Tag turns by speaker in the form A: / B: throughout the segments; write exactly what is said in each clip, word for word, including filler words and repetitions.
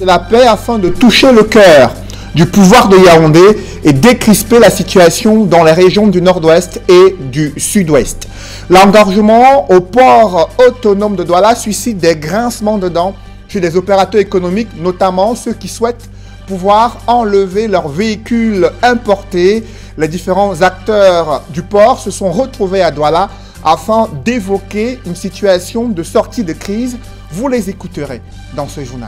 A: de la paix afin de toucher le cœur du pouvoir de Yaoundé et décrisper la situation dans les régions du nord-ouest et du sud-ouest. L'engorgement au port autonome de Douala suscite des grincements de dents chez des opérateurs économiques, notamment ceux qui souhaitent pouvoir enlever leurs véhicules importés. Les différents acteurs du port se sont retrouvés à Douala afin d'évoquer une situation de sortie de crise. Vous les écouterez dans ce journal.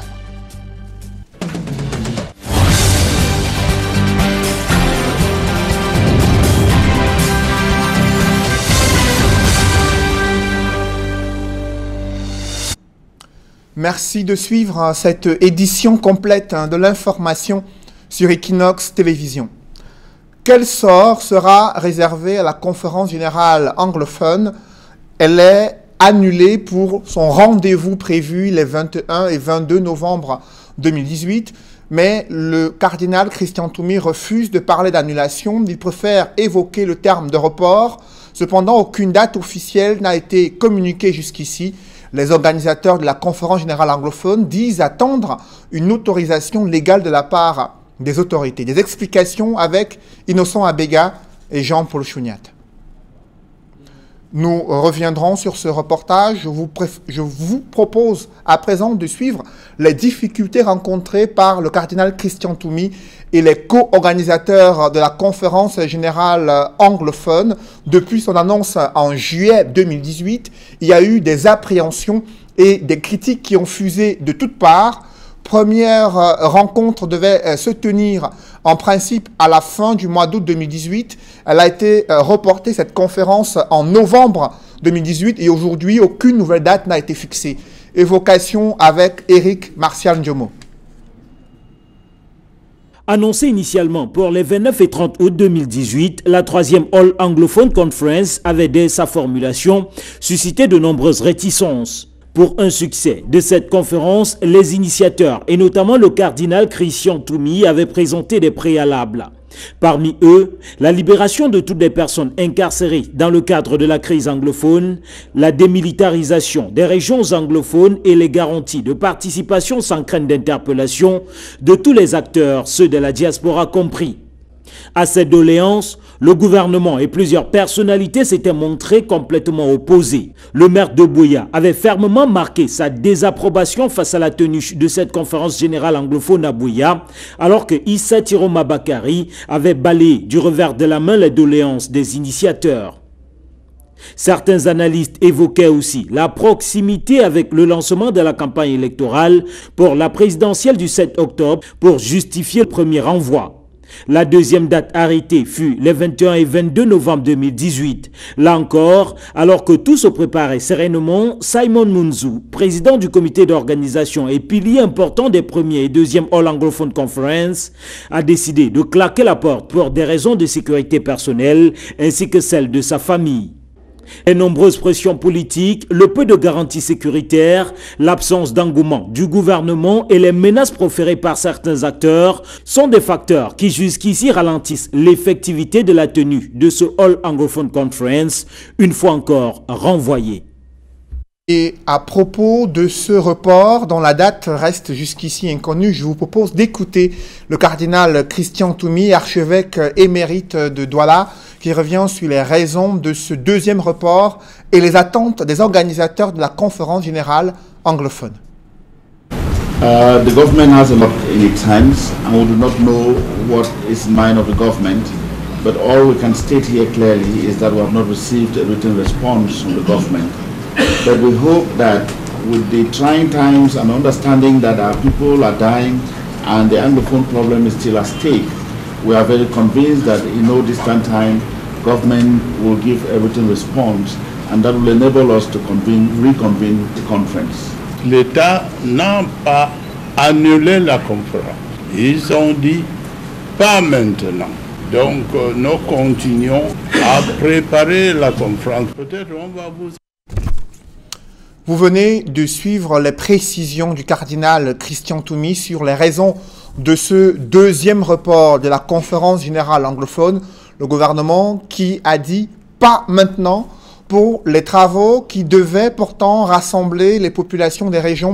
A: Merci de suivre cette édition complète de l'information sur Equinox Télévision. Quel sort sera réservé à la conférence générale anglophone? Elle est annulée pour son rendez-vous prévu les vingt et un et vingt-deux novembre deux mille dix-huit, mais le cardinal Christian Toumi refuse de parler d'annulation. Il préfère évoquer le terme de report. Cependant, aucune date officielle n'a été communiquée jusqu'ici. Les organisateurs de la conférence générale anglophone disent attendre une autorisation légale de la part des autorités. Des explications avec Innocent Abega et Jean-Paul Chouniat. Nous reviendrons sur ce reportage. Je vous, je vous propose à présent de suivre les difficultés rencontrées par le cardinal Christian Toumi et les co-organisateurs de la conférence générale anglophone. Depuis son annonce en juillet deux mille dix-huit, il y a eu des appréhensions et des critiques qui ont fusé de toutes parts. Première rencontre devait se tenir en principe à la fin du mois d'août deux mille dix-huit. Elle a été reportée, cette conférence, en novembre deux mille dix-huit et aujourd'hui, aucune nouvelle date n'a été fixée. Évocation avec Eric Martial Ndiomo.
B: Annoncée initialement pour les vingt-neuf et trente août deux mille dix-huit, la troisième All Anglophone Conference avait dès sa formulation suscité de nombreuses réticences. Pour un succès de cette conférence, les initiateurs, et notamment le cardinal Christian Toumi, avaient présenté des préalables. Parmi eux, la libération de toutes les personnes incarcérées dans le cadre de la crise anglophone, la démilitarisation des régions anglophones et les garanties de participation sans crainte d'interpellation de tous les acteurs, ceux de la diaspora compris. À cette doléance, le gouvernement et plusieurs personnalités s'étaient montrées complètement opposées. Le maire de Buea avait fermement marqué sa désapprobation face à la tenue de cette conférence générale anglophone à Buea, alors que Issa Tiroma Bakari avait balayé du revers de la main les doléances des initiateurs. Certains analystes évoquaient aussi la proximité avec le lancement de la campagne électorale pour la présidentielle du sept octobre pour justifier le premier envoi. La deuxième date arrêtée fut les vingt et un et vingt-deux novembre deux mille dix-huit. Là encore, alors que tout se préparait sereinement, Simon Munzu, président du comité d'organisation et pilier important des premiers et deuxième All Anglophone Conference, a décidé de claquer la porte pour des raisons de sécurité personnelle ainsi que celle de sa famille. Les nombreuses pressions politiques, le peu de garanties sécuritaires, l'absence d'engouement du gouvernement et les menaces proférées par certains acteurs sont des facteurs qui jusqu'ici ralentissent l'effectivité de la tenue de ce All Anglophone Conference, une fois encore renvoyé.
A: Et à propos de ce report, dont la date reste jusqu'ici inconnue, je vous propose d'écouter le cardinal Christian Toumi, archevêque émérite de Douala, qui revient sur les raisons de ce deuxième report et les attentes des organisateurs de la conférence générale anglophone.
C: Uh, the government has a lot in its hands, and we do not know what is in mind of the government. But all we can state here clearly is that we have not received a written response from the government. But we hope that with the trying times and understanding that our people are dying and the Anglophone problem is still at stake, we are very convinced that in no distant time, government will give a written response, and that will enable us to convene, reconvene the conference.
D: L'État n'a pas annulé la conférence. Ils ont dit pas maintenant. Donc euh, nous continuons à préparer la conférence. Peut-être on va vous...
A: Vous venez de suivre les précisions du cardinal Christian Toumi sur les raisons de ce deuxième report de la conférence générale anglophone. Le gouvernement qui a dit pas maintenant pour les travaux qui devaient pourtant rassembler les populations des régions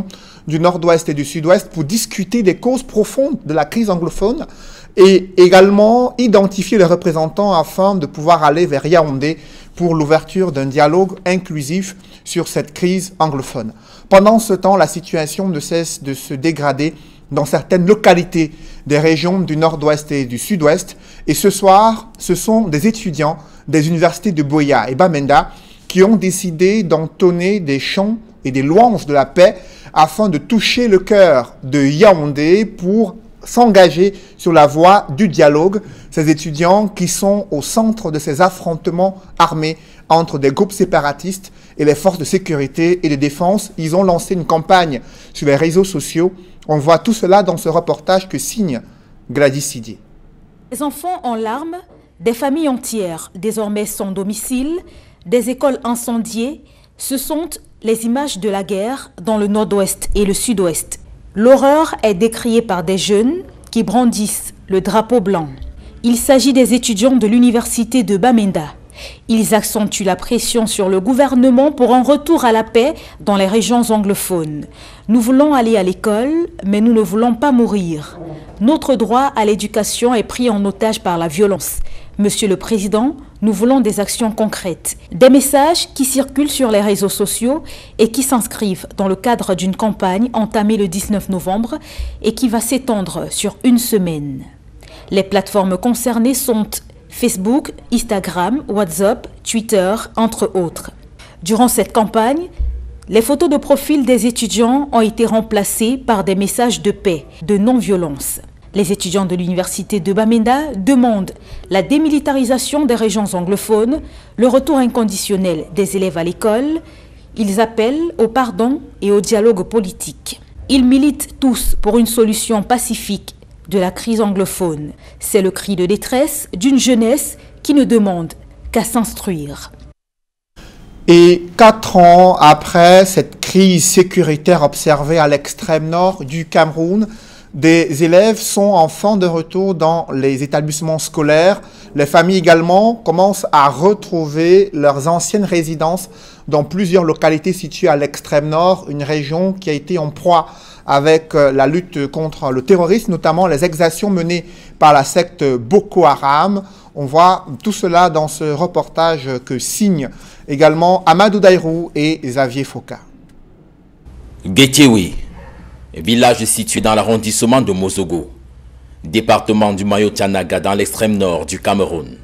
A: du nord-ouest et du sud-ouest pour discuter des causes profondes de la crise anglophone et également identifier les représentants afin de pouvoir aller vers Yaoundé pour l'ouverture d'un dialogue inclusif sur cette crise anglophone. Pendant ce temps, la situation ne cesse de se dégrader dans certaines localités des régions du nord-ouest et du sud-ouest. Et ce soir, ce sont des étudiants des universités de Buea et Bamenda qui ont décidé d'entonner des chants et des louanges de la paix afin de toucher le cœur de Yaoundé pour s'engager sur la voie du dialogue. Ces étudiants qui sont au centre de ces affrontements armés entre des groupes séparatistes et les forces de sécurité et de défense, ils ont lancé une campagne sur les réseaux sociaux. On voit tout cela dans ce reportage que signe Gladys Sidier.
E: Des enfants en larmes, des familles entières désormais sans domicile, des écoles incendiées, ce sont les images de la guerre dans le nord-ouest et le sud-ouest. L'horreur est décriée par des jeunes qui brandissent le drapeau blanc. Il s'agit des étudiants de l'université de Bamenda. Ils accentuent la pression sur le gouvernement pour un retour à la paix dans les régions anglophones. Nous voulons aller à l'école, mais nous ne voulons pas mourir. Notre droit à l'éducation est pris en otage par la violence. Monsieur le Président, nous voulons des actions concrètes. Des messages qui circulent sur les réseaux sociaux et qui s'inscrivent dans le cadre d'une campagne entamée le dix-neuf novembre et qui va s'étendre sur une semaine. Les plateformes concernées sont Facebook, Instagram, WhatsApp, Twitter, entre autres. Durant cette campagne, les photos de profil des étudiants ont été remplacées par des messages de paix, de non-violence. Les étudiants de l'université de Bamenda demandent la démilitarisation des régions anglophones, le retour inconditionnel des élèves à l'école. Ils appellent au pardon et au dialogue politique. Ils militent tous pour une solution pacifique de la crise anglophone. C'est le cri de détresse d'une jeunesse qui ne demande qu'à s'instruire.
A: Et quatre ans après cette crise sécuritaire observée à l'extrême nord du Cameroun, des élèves sont enfin de retour dans les établissements scolaires. Les familles également commencent à retrouver leurs anciennes résidences dans plusieurs localités situées à l'extrême nord, une région qui a été en proie avec la lutte contre le terrorisme, notamment les exactions menées par la secte Boko Haram. On voit tout cela dans ce reportage que signent également Amadou Daïrou et Xavier Foka.
F: Guetiewi, village situé dans l'arrondissement de Mozogo, département du Mayo-Tianaga dans l'extrême nord du Cameroun.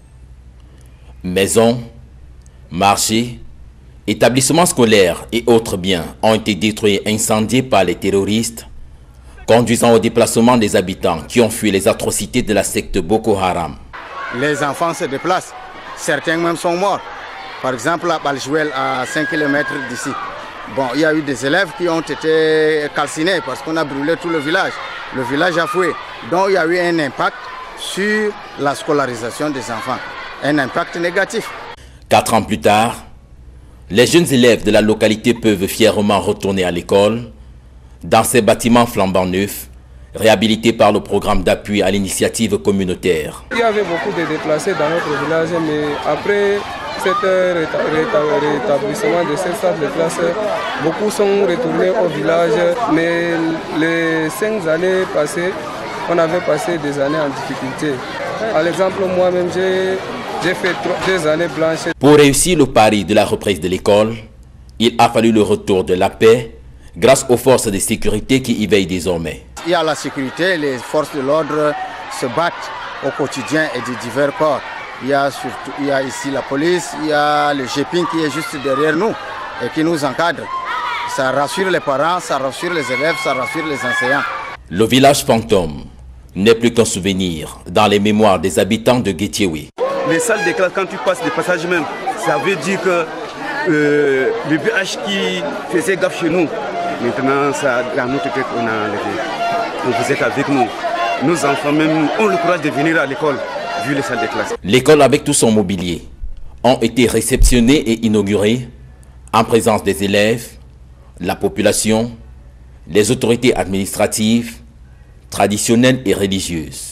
F: Maisons, marchés, établissements scolaires et autres biens ont été détruits et incendiés par les terroristes, conduisant au déplacement des habitants qui ont fui les atrocités de la secte Boko Haram.
G: Les enfants se déplacent, certains même sont morts. Par exemple, à Baljouel, à cinq kilomètres d'ici. Bon, il y a eu des élèves qui ont été calcinés parce qu'on a brûlé tout le village. Le village a foué. Donc il y a eu un impact sur la scolarisation des enfants. Un impact négatif.
F: Quatre ans plus tard, les jeunes élèves de la localité peuvent fièrement retourner à l'école dans ces bâtiments flambant neufs, réhabilités par le programme d'appui à l'initiative communautaire.
H: Il y avait beaucoup de déplacés dans notre village, mais après cet rétablissement de cette salle de classe, beaucoup sont retournés au village. Mais les cinq années passées, on avait passé des années en difficulté. Par exemple, moi-même, j'ai J'ai fait deux années blanches.
F: Pour réussir le pari de la reprise de l'école, il a fallu le retour de la paix grâce aux forces de sécurité qui y veillent désormais.
G: Il y a la sécurité, les forces de l'ordre se battent au quotidien et de divers corps. Il y a, surtout, il y a ici la police, il y a le G P I N qui est juste derrière nous et qui nous encadre. Ça rassure les parents, ça rassure les élèves, ça rassure les enseignants.
F: Le village fantôme n'est plus qu'un souvenir dans les mémoires des habitants de Guetiewi.
I: Les salles de classe, quand tu passes des passages même, ça veut dire que euh, le B H qui faisait gaffe chez nous, maintenant, ça, dans notre tête, on a enlevé. Donc vous êtes avec nous. Nos enfants même ont le courage de venir à l'école, vu les salles de classe.
F: L'école avec tout son mobilier ont été réceptionnés et inaugurés en présence des élèves, la population, les autorités administratives, traditionnelles et religieuses.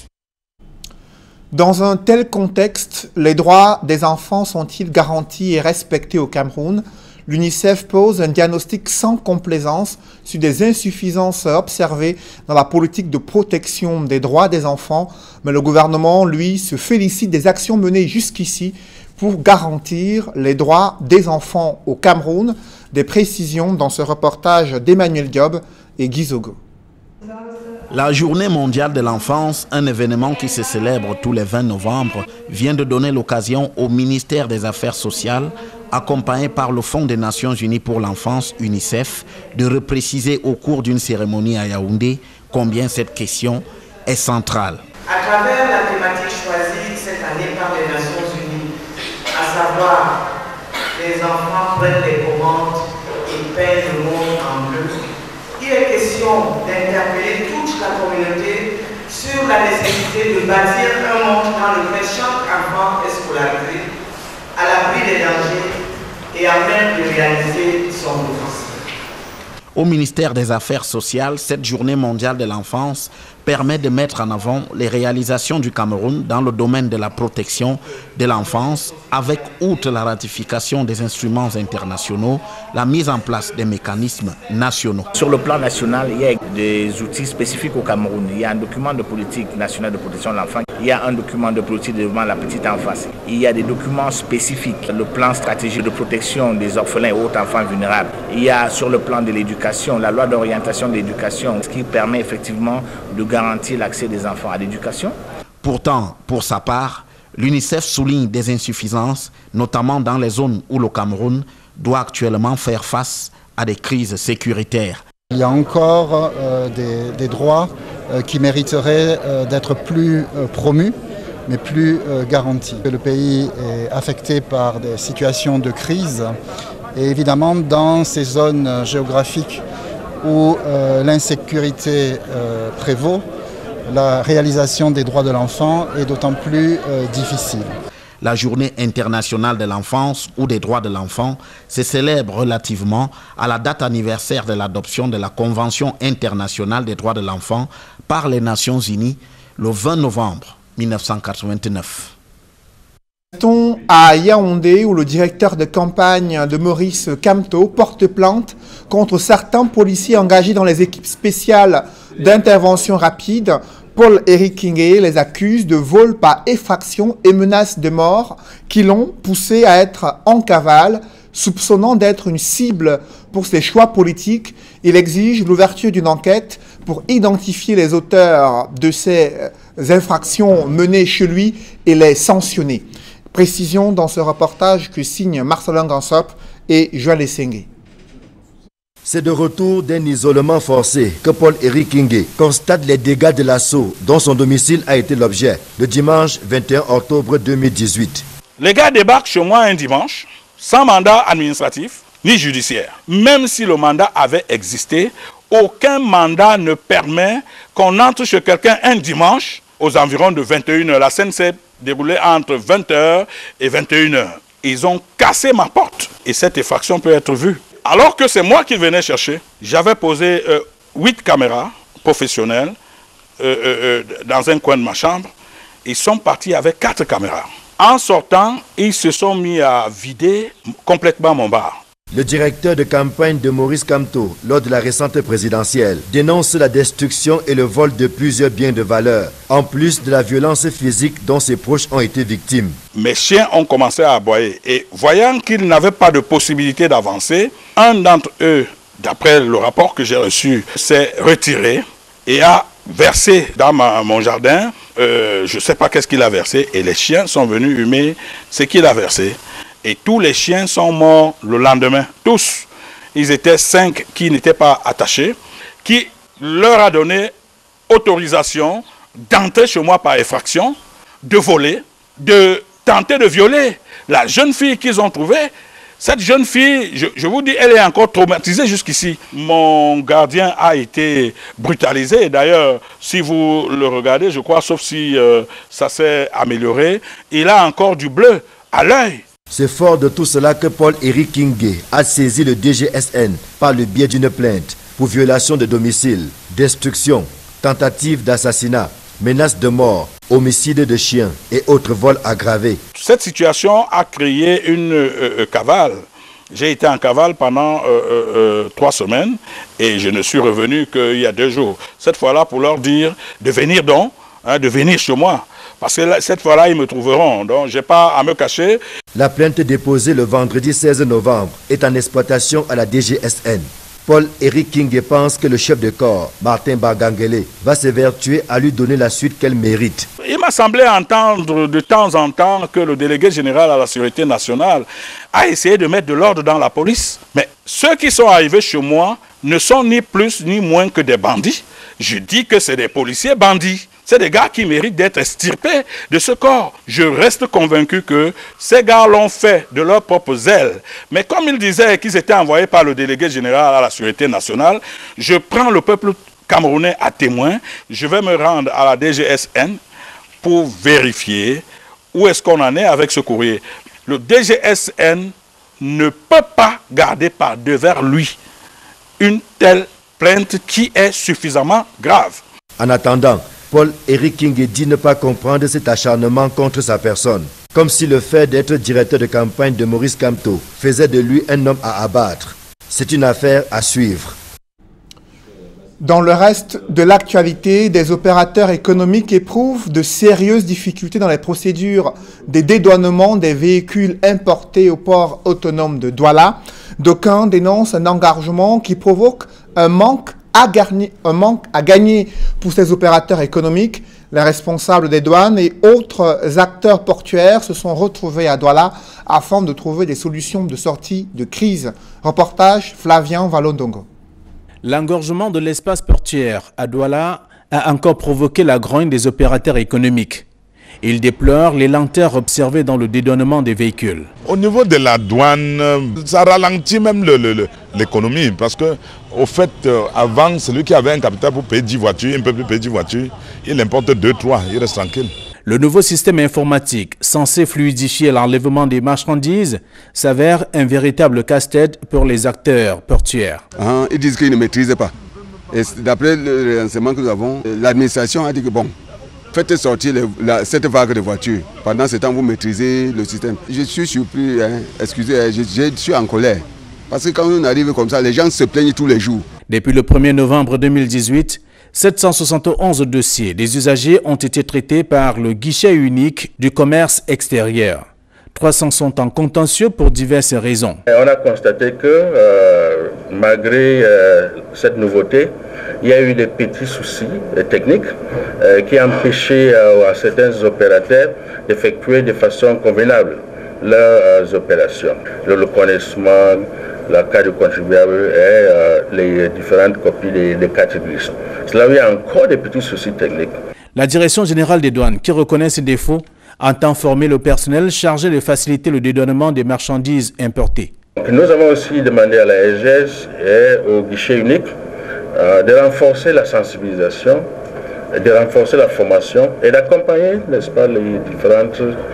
A: Dans un tel contexte, les droits des enfants sont-ils garantis et respectés au Cameroun? l'UNICEF pose un diagnostic sans complaisance sur des insuffisances observées dans la politique de protection des droits des enfants, mais le gouvernement, lui, se félicite des actions menées jusqu'ici pour garantir les droits des enfants au Cameroun. Des précisions dans ce reportage d'Emmanuel Diop et Guy Zogo.
J: La Journée mondiale de l'enfance, un événement qui se célèbre tous les vingt novembre, vient de donner l'occasion au ministère des Affaires sociales, accompagné par le Fonds des Nations Unies pour l'enfance, UNICEF, de repréciser au cours d'une cérémonie à Yaoundé combien cette question est centrale.
K: À travers la thématique choisie cette année par les Nations Unies, à savoir les enfants prennent les commandes et peignent le monde en bleu, il est question d'interpeller toute la communauté sur la nécessité de bâtir un monde dans lequel chaque enfant est scolarisé, à l'abri des dangers et à même de réaliser son potentiel.
J: Au ministère des Affaires sociales, cette journée mondiale de l'enfance permet de mettre en avant les réalisations du Cameroun dans le domaine de la protection de l'enfance, avec, outre la ratification des instruments internationaux, la mise en place des mécanismes nationaux.
L: Sur le plan national, il y a des outils spécifiques au Cameroun. Il y a un document de politique nationale de protection de l'enfant, il y a un document de politique de développement de la petite enfance, il y a des documents spécifiques, le plan stratégique de protection des orphelins et autres enfants vulnérables. Il y a sur le plan de l'éducation, la loi d'orientation de l'éducation, ce qui permet effectivement de garantir l'accès des enfants à l'éducation.
J: Pourtant, pour sa part, l'UNICEF souligne des insuffisances, notamment dans les zones où le Cameroun doit actuellement faire face à des crises sécuritaires.
M: Il y a encore euh, des, des droits euh, qui mériteraient euh, d'être plus euh, promus, mais plus euh, garantis. Le pays est affecté par des situations de crise et évidemment dans ces zones géographiques où euh, l'insécurité euh, prévaut, la réalisation des droits de l'enfant est d'autant plus euh, difficile.
J: La journée internationale de l'enfance ou des droits de l'enfant se célèbre relativement à la date anniversaire de l'adoption de la Convention internationale des droits de l'enfant par les Nations Unies le vingt novembre mille neuf cent quatre-vingt-neuf.
A: Restons à Yaoundé où le directeur de campagne de Maurice Kamto porte plainte contre certains policiers engagés dans les équipes spéciales d'intervention rapide. Paul-Éric Kingé les accuse de vol par effraction et menace de mort qui l'ont poussé à être en cavale, soupçonnant d'être une cible pour ses choix politiques. Il exige l'ouverture d'une enquête pour identifier les auteurs de ces infractions menées chez lui et les sanctionner. Précision dans ce reportage que signent Marcelin Gansop et Joël Essengue.
N: C'est de retour d'un isolement forcé que Paul-Éric Kingé constate les dégâts de l'assaut dont son domicile a été l'objet le dimanche vingt et un octobre deux mille dix-huit.
O: Les gars débarquent chez moi un dimanche sans mandat administratif ni judiciaire. Même si le mandat avait existé, aucun mandat ne permet qu'on entre chez quelqu'un un dimanche aux environs de vingt et une heures. La scène s'est déroulée entre vingt heures et vingt et une heures. Ils ont cassé ma porte et cette effraction peut être vue. Alors que c'est moi qui venais chercher, j'avais posé euh, huit caméras professionnelles euh, euh, dans un coin de ma chambre. Ils sont partis avec quatre caméras. En sortant, ils se sont mis à vider complètement mon bar.
N: Le directeur de campagne de Maurice Kamto, lors de la récente présidentielle, dénonce la destruction et le vol de plusieurs biens de valeur, en plus de la violence physique dont ses proches ont été victimes.
O: Mes chiens ont commencé à aboyer et voyant qu'ils n'avaient pas de possibilité d'avancer, un d'entre eux, d'après le rapport que j'ai reçu, s'est retiré et a versé dans ma, mon jardin, euh, je ne sais pas qu'est-ce qu'il a versé, et les chiens sont venus humer ce qu'il a versé. Et tous les chiens sont morts le lendemain. Tous. Ils étaient cinq qui n'étaient pas attachés, qui leur a donné autorisation d'entrer chez moi par effraction, de voler, de tenter de violer la jeune fille qu'ils ont trouvée. Cette jeune fille, je, je vous dis, elle est encore traumatisée jusqu'ici. Mon gardien a été brutalisé. D'ailleurs, si vous le regardez, je crois, sauf si euh, ça s'est amélioré, il a encore du bleu à l'œil.
N: C'est fort de tout cela que Paul-Éric Kingé a saisi le D G S N par le biais d'une plainte pour violation de domicile, destruction, tentative d'assassinat, menace de mort, homicide de chiens et autres vols aggravés.
O: Cette situation a créé une euh, cavale J'ai été en cavale pendant euh, euh, euh, trois semaines et je ne suis revenu qu'il y a deux jours. Cette fois-là, pour leur dire de venir donc, hein, de venir chez moi. Parce que là, cette fois-là, ils me trouveront. Donc, je n'ai pas à me cacher.
N: La plainte déposée le vendredi seize novembre est en exploitation à la D G S N. Paul-Éric Kingue pense que le chef de corps, Martin Bagangele, va s'évertuer à lui donner la suite qu'elle mérite.
O: Il m'a semblé entendre de temps en temps que le délégué général à la sécurité nationale a essayé de mettre de l'ordre dans la police. Mais ceux qui sont arrivés chez moi ne sont ni plus ni moins que des bandits. Je dis que c'est des policiers bandits. C'est des gars qui méritent d'être extirpés de ce corps. Je reste convaincu que ces gars l'ont fait de leur propre zèle. Mais comme ils disaient qu'ils étaient envoyés par le délégué général à la sécurité nationale, je prends le peuple camerounais à témoin. Je vais me rendre à la D G S N pour vérifier où est-ce qu'on en est avec ce courrier. Le D G S N ne peut pas garder par devers lui une telle plainte qui est suffisamment grave.
N: En attendant, Paul-Éric Kingue dit ne pas comprendre cet acharnement contre sa personne, comme si le fait d'être directeur de campagne de Maurice Kamto faisait de lui un homme à abattre. C'est une affaire à suivre.
A: Dans le reste de l'actualité, des opérateurs économiques éprouvent de sérieuses difficultés dans les procédures des dédouanements des véhicules importés au port autonome de Douala. D'aucuns dénoncent un engagement qui provoque un manque à gagner, un manque à gagner pour ces opérateurs économiques. Les responsables des douanes et autres acteurs portuaires se sont retrouvés à Douala afin de trouver des solutions de sortie de crise. Reportage Flavien Valondongo.
P: L'engorgement de l'espace portuaire à Douala a encore provoqué la grogne des opérateurs économiques. Ils déplorent les lenteurs observées dans le dédouanement des véhicules.
Q: Au niveau de la douane, ça ralentit même l'économie parce que, au fait, avant, celui qui avait un capital pour payer dix voitures, un peu plus payer dix voitures, il importe deux, trois, il reste tranquille.
P: Le nouveau système informatique, censé fluidifier l'enlèvement des marchandises, s'avère un véritable casse-tête pour les acteurs portuaires.
R: Hein, ils disent qu'ils ne maîtrisent pas. Et d'après le renseignement que nous avons, l'administration a dit que bon, faites sortir les, la, cette vague de voitures. Pendant ce temps, vous maîtrisez le système. Je suis surpris, hein, excusez, je, je suis en colère. Parce que quand on arrive comme ça, les gens se plaignent tous les jours.
P: Depuis le premier novembre deux mille dix-huit, sept cent soixante et onze dossiers des usagers ont été traités par le guichet unique du commerce extérieur. trois cents sont en contentieux pour diverses raisons.
S: On a constaté que euh, malgré euh, cette nouveauté, il y a eu des petits soucis euh, techniques euh, qui empêchaient euh, à certains opérateurs d'effectuer de façon convenable leurs euh, opérations. Le reconnaissement, la carte du contribuable et euh, les différentes copies des, des cartes grises. Cela, il y a encore des petits soucis techniques.
P: La Direction générale des douanes, qui reconnaît ces défauts, entend former le personnel chargé de faciliter le dédouanement des marchandises importées.
S: Nous avons aussi demandé à la S G S et au guichet unique euh, de renforcer la sensibilisation, de renforcer la formation et d'accompagner, n'est-ce pas, les différents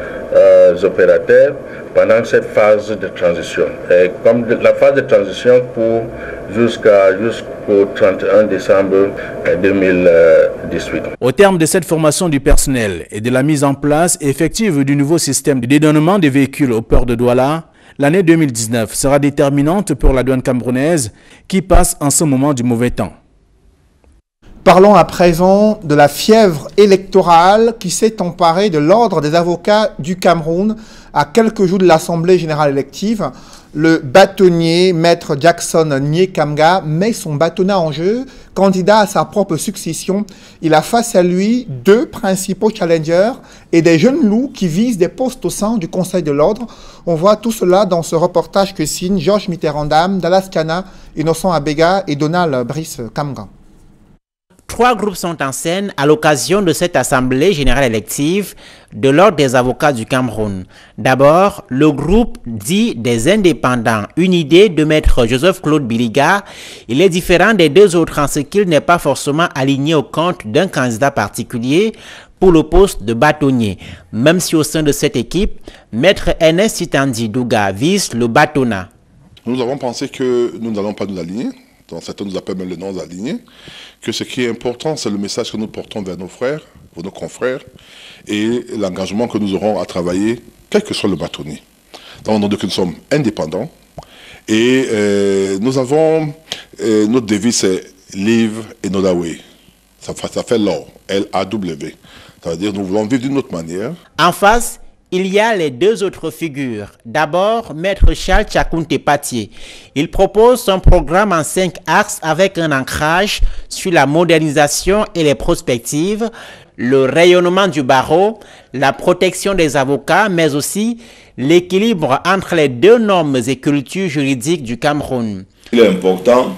S: euh, opérateurs pendant cette phase de transition. Et comme de, la phase de transition pour jusqu'à jusqu'au trente et un décembre deux mille dix-huit.
P: Au terme de cette formation du personnel et de la mise en place effective du nouveau système de dédouanement des véhicules au port de Douala, l'année deux mille dix-neuf sera déterminante pour la douane camerounaise qui passe en ce moment du mauvais temps.
A: Parlons à présent de la fièvre électorale qui s'est emparée de l'ordre des avocats du Cameroun à quelques jours de l'Assemblée générale élective. Le bâtonnier, maître Jackson Nyekamga, met son bâtonnat en jeu. Candidat à sa propre succession, il a face à lui deux principaux challengers et des jeunes loups qui visent des postes au sein du Conseil de l'Ordre. On voit tout cela dans ce reportage que signent Georges Mitterrandam, Dallas Kana, Innocent Abega et Donald Brice Kamga.
T: Trois groupes sont en scène à l'occasion de cette Assemblée générale élective de l'Ordre des avocats du Cameroun. D'abord, le groupe dit des indépendants, une idée de maître Joseph-Claude Biliga. Il est différent des deux autres en ce qu'il n'est pas forcément aligné au compte d'un candidat particulier pour le poste de bâtonnier, même si au sein de cette équipe, maître Ernest Sitandi Douga vise le bâtonnat.
U: Nous avons pensé que nous n'allons pas nous aligner. Donc certains nous appellent même le non aligné, que ce qui est important, c'est le message que nous portons vers nos frères, vers nos confrères, et l'engagement que nous aurons à travailler, quel que soit le bâtonnier. Donc on dit que nous sommes indépendants, Et euh, nous avons, euh, notre devise c'est Live Another Way. Ça fait, ça fait l'or, L A W. Ça veut dire nous voulons vivre d'une autre manière.
T: En face, il y a les deux autres figures. D'abord, Maître Charles Tchakounte Patié. Il propose son programme en cinq axes avec un ancrage sur la modernisation et les prospectives, le rayonnement du barreau, la protection des avocats, mais aussi l'équilibre entre les deux normes et cultures juridiques du Cameroun.
B: Il est important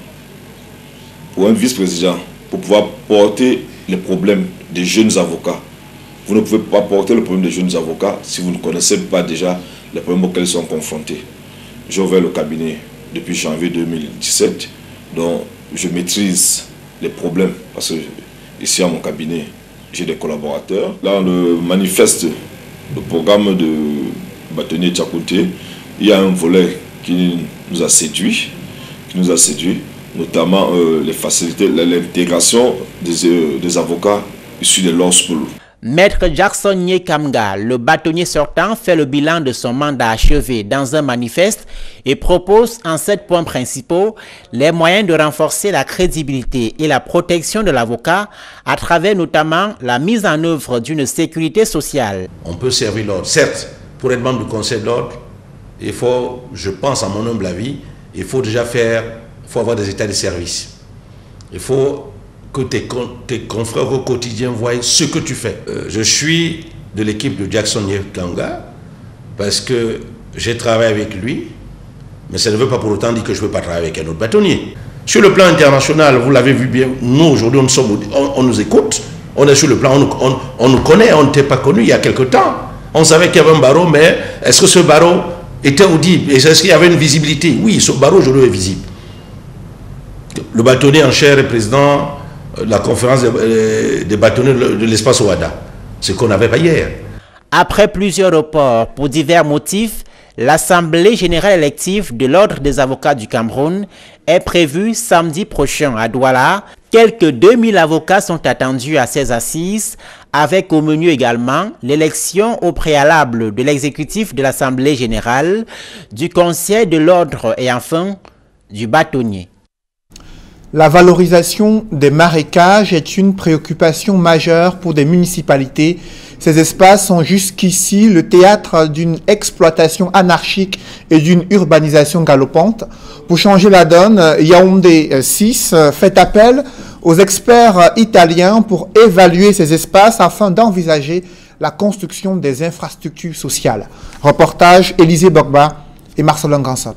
B: pour un vice-président, pour pouvoir porter les problèmes des jeunes avocats. Vous ne pouvez pas porter le problème des jeunes avocats si vous ne connaissez pas déjà les problèmes auxquels ils sont confrontés. J'ai ouvert le cabinet depuis janvier deux mille dix-sept, donc je maîtrise les problèmes parce que ici à mon cabinet, j'ai des collaborateurs. Là, on le manifeste, le programme de bâtonnier Tchakounte, il y a un volet qui nous a séduit, qui nous a séduit, notamment euh, les facilités, l'intégration des, euh, des avocats issus des law schools.
T: Maître Jackson Nyekamga, le bâtonnier sortant, fait le bilan de son mandat achevé dans un manifeste et propose en sept points principaux les moyens de renforcer la crédibilité et la protection de l'avocat à travers notamment la mise en œuvre d'une sécurité sociale.
V: On peut servir l'ordre. Certes, pour être membre du Conseil de l'ordre, il faut, je pense à mon humble avis, il faut déjà faire, il faut avoir des états de service. Il faut que tes, tes confrères au quotidien voient ce que tu fais. Euh, je suis de l'équipe de Jackson Nyekamga parce que j'ai travaillé avec lui, mais ça ne veut pas pour autant dire que je ne veux pas travailler avec un autre bâtonnier. Sur le plan international, vous l'avez vu bien, nous aujourd'hui on, on, on nous écoute, on est sur le plan, on, on, on nous connaît, on n'était pas connu il y a quelque temps. On savait qu'il y avait un barreau, mais est-ce que ce barreau était audible? Est-ce qu'il y avait une visibilité? Oui, ce barreau aujourd'hui est visible. Le bâtonnier en chair est président la conférence des, des bâtonniers de l'espace Ouada, ce qu'on n'avait pas hier.
T: Après plusieurs reports pour divers motifs, l'Assemblée générale élective de l'Ordre des avocats du Cameroun est prévue samedi prochain à Douala. Quelques deux mille avocats sont attendus à ces assises, avec au menu également l'élection au préalable de l'exécutif de l'Assemblée générale, du Conseil de l'Ordre et enfin du bâtonnier.
A: La valorisation des marécages est une préoccupation majeure pour des municipalités. Ces espaces sont jusqu'ici le théâtre d'une exploitation anarchique et d'une urbanisation galopante. Pour changer la donne, Yaoundé six fait appel aux experts italiens pour évaluer ces espaces afin d'envisager la construction des infrastructures sociales. Reportage Élisée Bogba et Marcelin Gansop.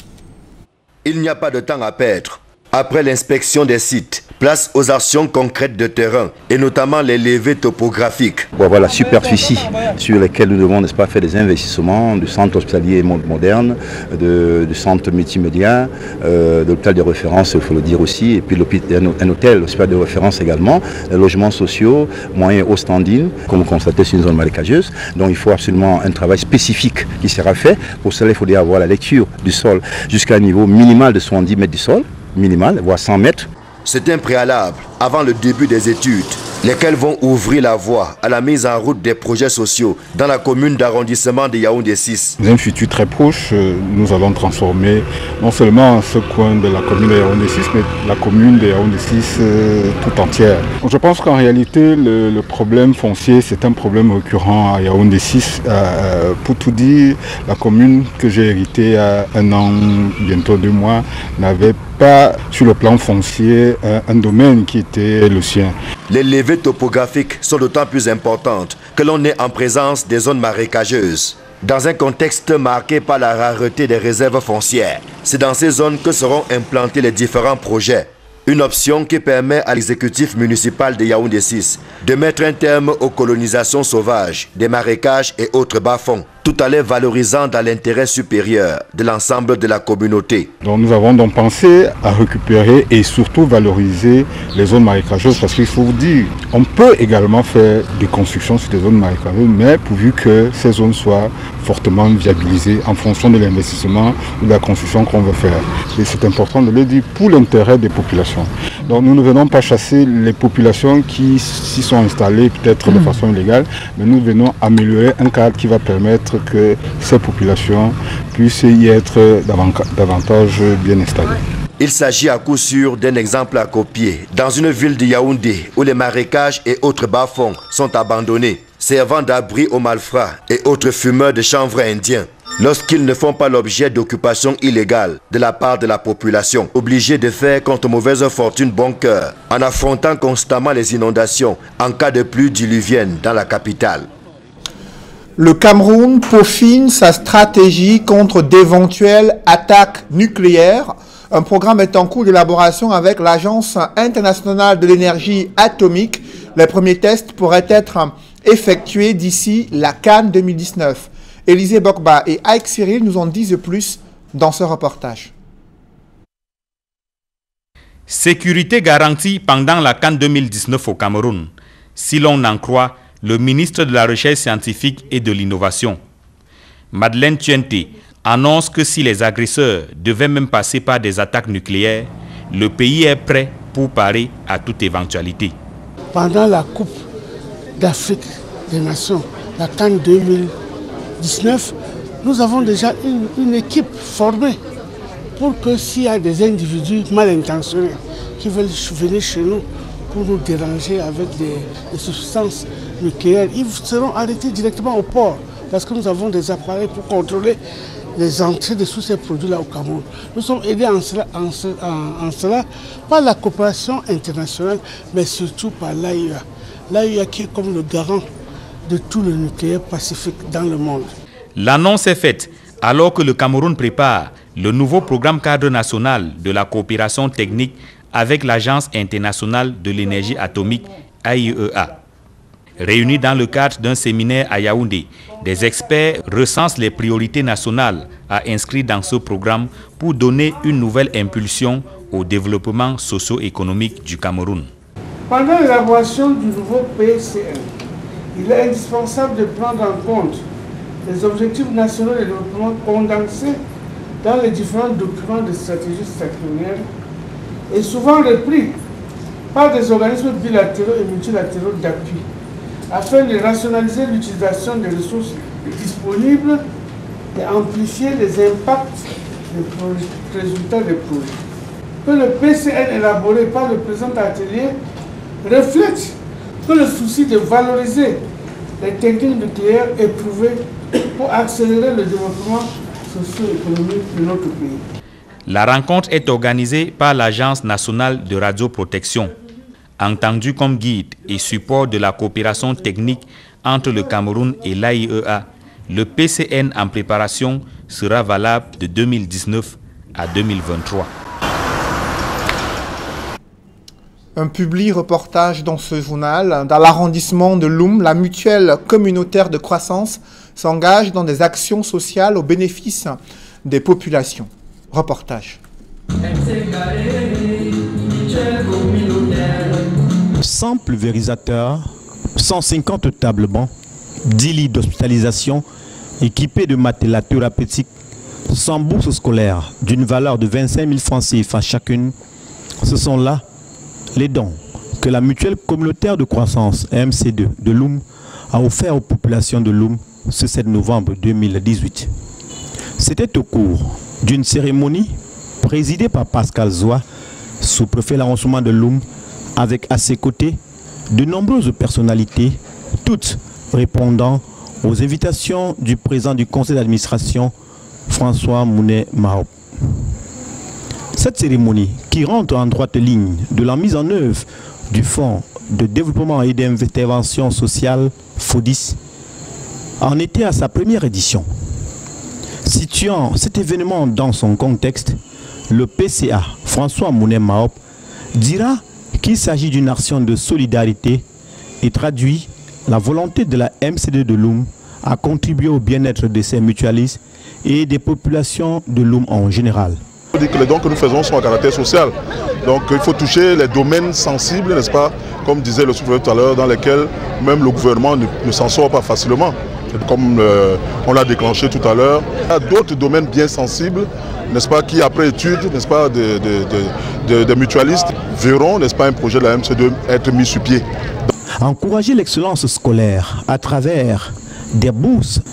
N: Il n'y a pas de temps à perdre. Après l'inspection des sites, place aux actions concrètes de terrain et notamment les levées topographiques.
W: Pour avoir la superficie sur laquelle nous devons, n'est-ce pas, faire des investissements du centre hospitalier Monde Moderne, de, du centre multimédia, euh, de l'hôpital de référence, il faut le dire aussi, et puis un, un hôtel, l'hôpital de référence également, les logements sociaux, moyens haut standing, comme vous constatez, c'est une zone marécageuse. Donc il faut absolument un travail spécifique qui sera fait. Pour cela, il faudrait avoir la lecture du sol jusqu'à un niveau minimal de soixante-dix mètres du sol. Minimal, voire cent mètres.
N: C'est un préalable avant le début des études, lesquelles vont ouvrir la voie à la mise en route des projets sociaux dans la commune d'arrondissement de Yaoundé six.
X: Dans un futur très proche, nous allons transformer non seulement ce coin de la commune de Yaoundé six, mais la commune de Yaoundé six euh, tout entière. Je pense qu'en réalité, le, le problème foncier, c'est un problème récurrent à Yaoundé six. Euh, pour tout dire, la commune que j'ai héritée à un an, bientôt deux mois, n'avait pas sur le plan foncier un, un domaine qui était le sien.
N: Les levées topographiques sont d'autant plus importantes que l'on est en présence des zones marécageuses. Dans un contexte marqué par la rareté des réserves foncières, c'est dans ces zones que seront implantés les différents projets. Une option qui permet à l'exécutif municipal de Yaoundé six de mettre un terme aux colonisations sauvages, des marécages et autres bas-fonds, tout en les valorisant dans l'intérêt supérieur de l'ensemble de la communauté.
X: Donc nous avons donc pensé à récupérer et surtout valoriser les zones marécageuses parce qu'il faut vous dire, on peut également faire des constructions sur des zones marécageuses, mais pourvu que ces zones soient fortement viabilisées en fonction de l'investissement ou de la construction qu'on veut faire. Et c'est important de le dire pour l'intérêt des populations. Donc nous ne venons pas chasser les populations qui s'y sont installées peut-être de façon illégale, mais nous venons améliorer un cadre qui va permettre que ces populations puissent y être davantage bien installées.
N: Il s'agit à coup sûr d'un exemple à copier dans une ville de Yaoundé où les marécages et autres bas-fonds sont abandonnés, servant d'abri aux malfrats et autres fumeurs de chanvre indiens, lorsqu'ils ne font pas l'objet d'occupations illégales de la part de la population, obligée de faire contre mauvaise fortune bon cœur, en affrontant constamment les inondations en cas de pluie diluvienne dans la capitale.
A: Le Cameroun peaufine sa stratégie contre d'éventuelles attaques nucléaires. Un programme est en cours d'élaboration avec l'Agence internationale de l'énergie atomique. Les premiers tests pourraient être effectués d'ici la Cannes deux mille dix-neuf. Élisée Bokba et Ike Cyril nous en disent plus dans ce reportage.
C: Sécurité garantie pendant la Cannes deux mille dix-neuf au Cameroun, si l'on en croit le ministre de la Recherche scientifique et de l'Innovation. Madeleine Tuente annonce que si les agresseurs devaient même passer par des attaques nucléaires, le pays est prêt pour parer à toute éventualité.
D: Pendant la Coupe d'Afrique des Nations, la Cannes deux mille dix-neuf, nous avons déjà une, une équipe formée pour que s'il y a des individus mal intentionnés qui veulent venir chez nous pour nous déranger avec des, des substances nucléaires, ils seront arrêtés directement au port parce que nous avons des appareils pour contrôler les entrées de tous ces produits-là au Cameroun. Nous sommes aidés en cela, en, en, en cela par la coopération internationale, mais surtout par l'A I E A. L'A I E A qui est comme le garant de tout le nucléaire pacifique dans le monde.
C: L'annonce est faite alors que le Cameroun prépare le nouveau programme cadre national de la coopération technique avec l'Agence internationale de l'énergie atomique A I E A. Réunis dans le cadre d'un séminaire à Yaoundé, des experts recensent les priorités nationales à inscrire dans ce programme pour donner une nouvelle impulsion au développement socio-économique du Cameroun.
D: Pendant l'élaboration du nouveau P C N, il est indispensable de prendre en compte les objectifs nationaux de développement condensés dans les différents documents de stratégie sectorielle et souvent repris par des organismes bilatéraux et multilatéraux d'appui, afin de rationaliser l'utilisation des ressources disponibles et amplifier les impacts des résultats des projets. Que le P C N élaboré par le présent atelier reflète que le souci de valoriser les techniques nucléaires éprouvées pour accélérer le développement socio-économique de notre pays.
C: La rencontre est organisée par l'Agence nationale de radioprotection, entendu comme guide et support de la coopération technique entre le Cameroun et l'A I E A. Le P C N en préparation sera valable de deux mille dix-neuf à deux mille vingt-trois.
A: Un public reportage dans ce journal. Dans l'arrondissement de Loum, la mutuelle communautaire de croissance s'engage dans des actions sociales au bénéfice des populations. Reportage.
E: cent pulvérisateurs, cent cinquante tables bancs, dix lits d'hospitalisation équipés de matelas thérapeutiques, cent bourses scolaires d'une valeur de vingt-cinq mille francs C F A chacune. Ce sont là les dons que la mutuelle communautaire de croissance M C deux de Loum a offert aux populations de Loum ce sept novembre deux mille dix-huit. C'était au cours d'une cérémonie présidée par Pascal Zoua, sous-préfet l'arrondissement de Loum, avec à ses côtés de nombreuses personnalités, toutes répondant aux invitations du président du conseil d'administration, François Mounet Mahop. Cette cérémonie, qui rentre en droite ligne de la mise en œuvre du Fonds de développement et d'intervention sociale FODIS, en était à sa première édition. Situant cet événement dans son contexte, le P C A, François Mounet Mahop, dira qu'il s'agit d'une action de solidarité et traduit la volonté de la M C deux de Loum à contribuer au bien-être de ses mutualistes et des populations de Loum en général.
U: On dit que les dons que nous faisons sont à caractère social. Donc il faut toucher les domaines sensibles, n'est-ce pas, comme disait le sous-préfet tout à l'heure, dans lesquels même le gouvernement ne, ne s'en sort pas facilement. Comme euh, on l'a déclenché tout à l'heure. Il y a d'autres domaines bien sensibles, n'est-ce pas, qui après étude, n'est-ce pas, des de, de, de, de mutualistes verront, n'est-ce pas, un projet de la M C deux être mis sur pied.
E: Encourager l'excellence scolaire à travers des bourses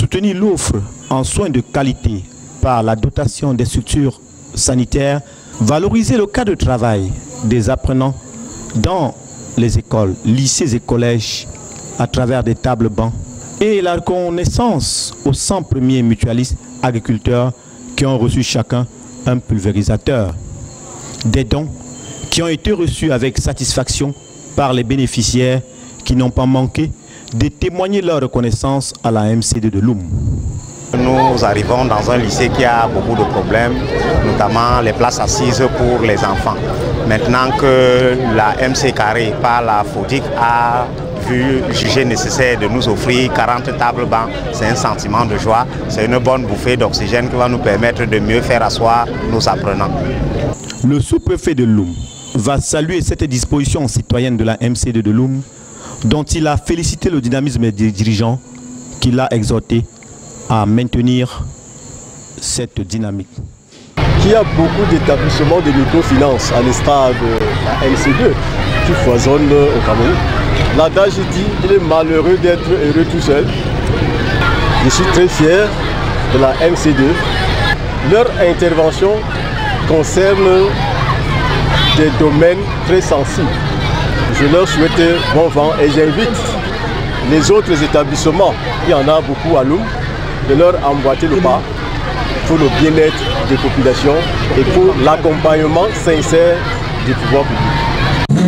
E: soutenir l'offre en soins de qualité par la dotation des structures sanitaires, valoriser le cadre de travail des apprenants dans les écoles, lycées et collèges à travers des tables bancs et la reconnaissance aux cent premiers mutualistes agriculteurs qui ont reçu chacun un pulvérisateur. Des dons qui ont été reçus avec satisfaction par les bénéficiaires qui n'ont pas manqué de témoigner leur reconnaissance à la M C deux de Loum.
F: Nous arrivons dans un lycée qui a beaucoup de problèmes, notamment les places assises pour les enfants. Maintenant que la M C Carré par la FODIC a vu jugé nécessaire de nous offrir quarante tables bancs, c'est un sentiment de joie, c'est une bonne bouffée d'oxygène qui va nous permettre de mieux faire asseoir nos apprenants.
E: Le sous-préfet de Loum va saluer cette disposition citoyenne de la M C deux de Loum, dont il a félicité le dynamisme des dirigeants, qu'il a exhorté à maintenir cette dynamique.
G: Il y a beaucoup d'établissements de microfinance à l'instar de la M C deux qui foisonnent au Cameroun. L'adage dit qu'il est malheureux d'être heureux tout seul. Je suis très fier de la M C deux. Leur intervention concerne des domaines très sensibles. Je leur souhaite bon vent et j'invite les autres établissements, il y en a beaucoup à Loum, de leur emboîter le pas pour le bien-être des populations et pour l'accompagnement sincère du pouvoir public.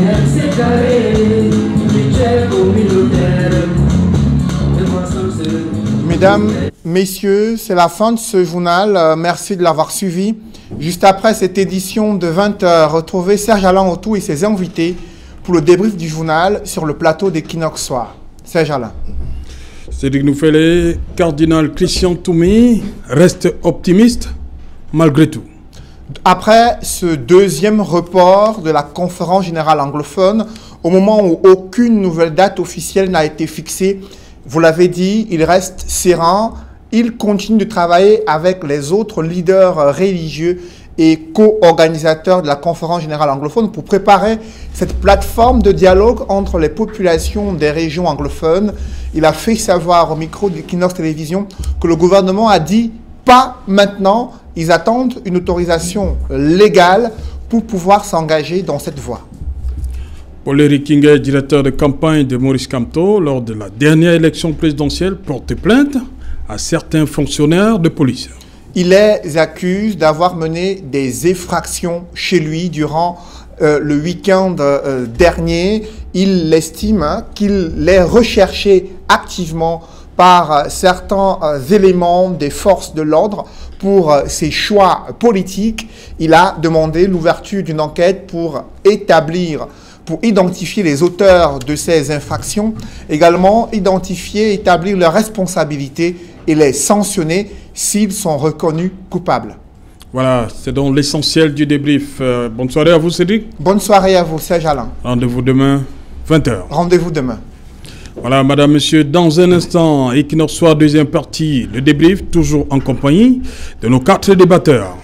A: Mesdames, messieurs, c'est la fin de ce journal. Euh, merci de l'avoir suivi. Juste après cette édition de vingt heures, retrouvez Serge Alain Autou et ses invités pour le débrief du journal sur le plateau d'Equinox Soir. Serge Alain.
H: Cédric Noufélé, cardinal Christian Toumi reste optimiste malgré tout.
A: Après ce deuxième report de la conférence générale anglophone, au moment où aucune nouvelle date officielle n'a été fixée, vous l'avez dit, il reste serein. Il continue de travailler avec les autres leaders religieux et co-organisateurs de la conférence générale anglophone pour préparer cette plateforme de dialogue entre les populations des régions anglophones. Il a fait savoir au micro d'Equinox Télévision que le gouvernement a dit pas maintenant. Ils attendent une autorisation légale pour pouvoir s'engager dans cette voie.
H: Paul-Éric Kinguet, directeur de campagne de Maurice Kamto, lors de la dernière élection présidentielle, porte plainte à certains fonctionnaires de police.
A: Il les accuse d'avoir mené des effractions chez lui durant euh, le week-end euh, dernier. Il estime hein, qu'il est recherché activement par euh, certains euh, éléments des forces de l'ordre pour euh, ses choix politiques. Il a demandé l'ouverture d'une enquête pour établir pour identifier les auteurs de ces infractions, également identifier, établir leurs responsabilités et les sanctionner s'ils sont reconnus coupables.
H: Voilà, c'est donc l'essentiel du débrief. Euh, bonne soirée à vous, Cédric.
A: Bonne soirée à vous, Serge Alain.
H: Rendez-vous demain, vingt heures.
A: Rendez-vous demain.
H: Voilà, madame, monsieur, dans un instant, Equinox Soir, deuxième partie, le débrief, toujours en compagnie de nos quatre débatteurs.